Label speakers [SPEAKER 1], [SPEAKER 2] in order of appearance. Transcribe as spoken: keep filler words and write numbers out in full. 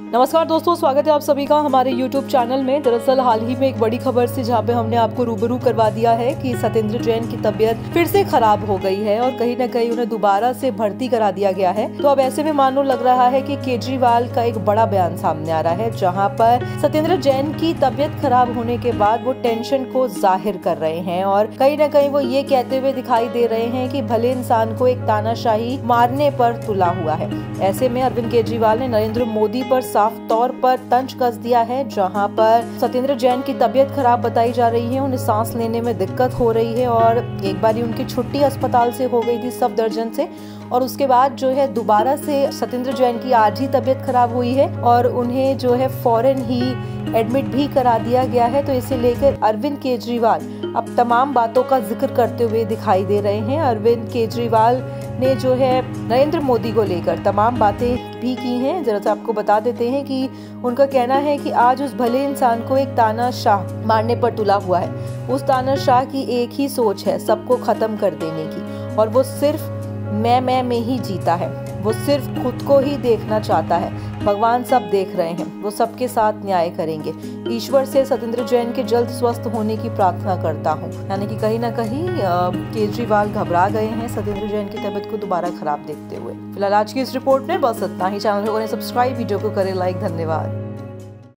[SPEAKER 1] नमस्कार दोस्तों, स्वागत है आप सभी का हमारे यूट्यूब चैनल में। दरअसल हाल ही में एक बड़ी खबर से जहां पे हमने आपको रूबरू करवा दिया है कि सत्येंद्र जैन की तबीयत फिर से खराब हो गई है और कहीं न कहीं उन्हें दोबारा से भर्ती करा दिया गया है। तो अब ऐसे में मानो लग रहा है कि केजरीवाल का एक बड़ा बयान सामने आ रहा है, जहाँ पर सत्येंद्र जैन की तबीयत खराब होने के बाद वो टेंशन को जाहिर कर रहे हैं और कहीं न कहीं वो ये कहते हुए दिखाई दे रहे हैं कि भले इंसान को एक तानाशाही मारने पर तुला हुआ है। ऐसे में अरविंद केजरीवाल ने नरेंद्र मोदी पर साफ तौर पर तंज कस दिया है, जहां पर सत्येंद्र जैन की तबीयत खराब बताई जा रही है, उन्हें सांस लेने में दिक्कत हो रही है और एक बार उनकी छुट्टी अस्पताल से हो गई थी सफदरजंग से और उसके बाद जो है दोबारा से सत्येंद्र जैन की आज ही तबीयत खराब हुई है और उन्हें जो है फौरन ही एडमिट भी करा दिया गया है। तो इसे लेकर अरविंद केजरीवाल अब तमाम बातों का जिक्र करते हुए दिखाई दे रहे हैं। अरविंद केजरीवाल ने जो है नरेंद्र मोदी को लेकर तमाम बातें भी की हैं। जरा सा आपको बता देते हैं कि उनका कहना है कि आज उस भले इंसान को एक तानाशाह मारने पर तुला हुआ है। उस तानाशाह की एक ही सोच है, सबको खत्म कर देने की, और वो सिर्फ मैं मैं में ही जीता है। वो सिर्फ खुद को ही देखना चाहता है। भगवान सब देख रहे हैं, वो सबके साथ न्याय करेंगे। ईश्वर से सत्येंद्र जैन के जल्द स्वस्थ होने की प्रार्थना करता हूँ। यानी कि कहीं ना कहीं केजरीवाल घबरा गए हैं सत्येंद्र जैन की तबीयत को दोबारा खराब देखते हुए। फिलहाल आज की इस रिपोर्ट में बस इतना ही। चैनल को करें सब्सक्राइब, वीडियो को करें लाइक। धन्यवाद।